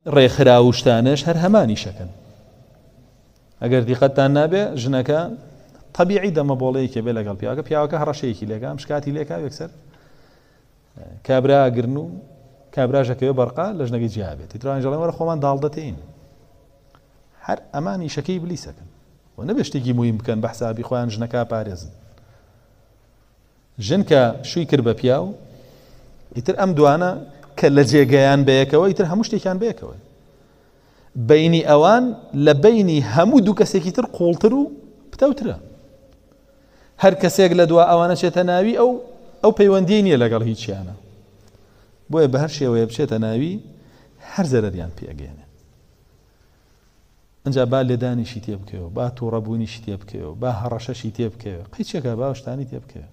ڕێکخراوشتانش هەر هەمانی شەکەن ئەگەر دیقەتتان نابێ ژنەکە طبیعی دەمەبۆڵەیەکی بێ لەگەڵ پیاوەکە پیاوەکە هەڕەشەیەکی لێکا مشکاتی لێکا یەکسەر کابراگرن و کابراژەکەوێ بەرقا لە ژنەکەی جیابێت ترانجەڵێ وەرە خۆمان داڵدەتین هەر ئەمانی شەکەی بلیسەکەن و نەبێ شتێکی مویم بکەن بە حسابی خۆیان ژنەکە پارێزن ژن کە شووی کرد بە پیاو ئیتر ئەم دوانە کە لە جێگەیان بەیەکەوە ئیتر هەموو شتێکیان بەیەکەوە بینی ئەوان لە بینی هەموو دوو کەسێکی تر قوڵتر و پتەوترە هەر کەسێک لە دوا ئەوانە چێتە ناوی ئەو پەیوەندی نییە لەگەڵ هیچیانە بۆیە بە هەر شێوەیە بچێتە ناوی هەر زەرەریان پێگەێنێ ئەنجا با لێدانیشی تێ بکەوە با تووڕەبوونیشی تێ بکەوە با هەڕەشەشی تێ بکەوە قیچێکە با شتانی تێ بکەوە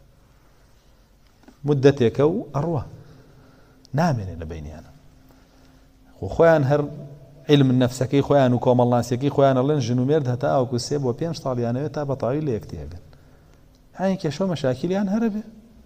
مدەتێکە و ئەڕوە نامێنێ لە بینیانە خۆیان هەر علم نەفسەکەی خۆیان و کۆمەڵناسیەکەی خۆیان ئەڵێن ژن و مێرد هەتا ئەوکو 3 بۆ 5 ساڵیانەوێت تا بەتاوی لە یەکتێگەن هاین کێشە و مەشاکیلیان هەرە بێ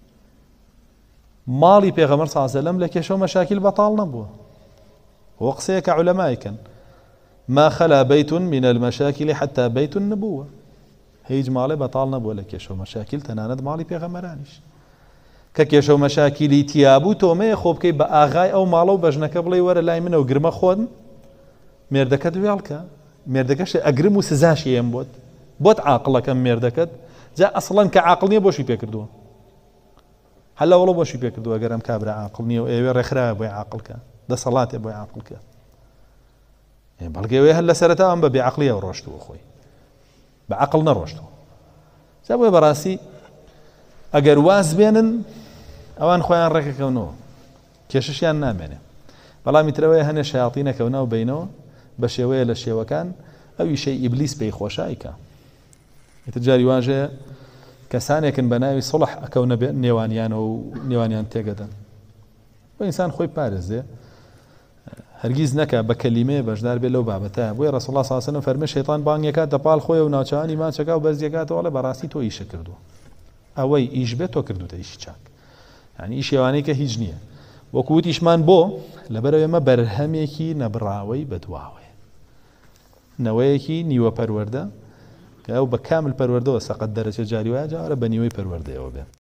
ماڵی پێغەمبەر صلی الله علیه و سلم لە کێشە و مەشاکیل بەتاڵ نەبووە وە قسەیەکە عولەمایکەن ما خلا بيت من المشاكل حتى بيت النبوة هیچ ماڵێ بەتاڵ نەبووە لە کێشە و مەشاکیل تەنانەت ماڵی پێغەمبەرانیش کە کێشە و مەشاکیلی تیابوو تۆمەیە خۆ بکەی بە ئاغای ئەو ماڵە و بەژنەکە بڵێ وەرە لای منە و گرمە خۆن مێردەکەت وێڵکە مێردەکەش ئەگرم و سزاشی ئێم بۆت عاقڵەکەم مێردەکەت جا ئەسڵەن کە عاقڵ نییە بۆشی پێکردووە هەلا وەڵە بۆشی پێکردووە گەرم کابرا عاقڵ نییە و ئێوێ ڕێکخراوە بۆی عاقڵکە دەسەڵاتێ بۆی عاقڵکە بەڵگەوێ هەر لە سەرەتا ئەم بە بێعەقلیەوە ڕۆشتووە خۆی بە عەقڵ نەڕۆشتووە جا بۆیە بەڕاستی ئەگەر واز بێنن ئەوان خۆیان ڕێکەکەونەوە کێشەشیان نامێنێ بەڵامی ترەوەی هەنێ شەیاطین ئەکەونەوە بینەوە بە شێوەیە لە شێوەکان ئەوی شەی ئیبلیس پێی خۆشایکە ئیتر جاری واژەیە کەسانێکن بە ناوی سڵح ئەکەونە نێوانیانە و نێوانیان تێگەدەن بۆ ئینسان خۆی پارێزێ هەرگیز نەکە بە کەلیمەیە بەشدار بێت لەو بابەتە بۆیە ڕەسوڵ الله صلی الله علیه و سلم فەرمێ شەیطان بانگێکات دەپاڵ خۆی و ناوچەوانی ماچەکە و بەرزیەکاتەوە لە بەڕاستی تۆ ئیشە کردووە ئەوەی ئیش بێت تۆ کردوتە ئیشی چاک یعنی ئیشێوانەی کە هیچ نییە وەکو وتیشمان بۆ لەبەرەوە ئێمە بەرهەمێکی نەبڕاوەی بەدواوەیە نەوەیەکی نیوە پەروەردە کە ئەو بە کامل پەروەردەوە سەقەت دەرەچێت جاری وایە جارە بە نیوەی پەروەردەیەوە بێت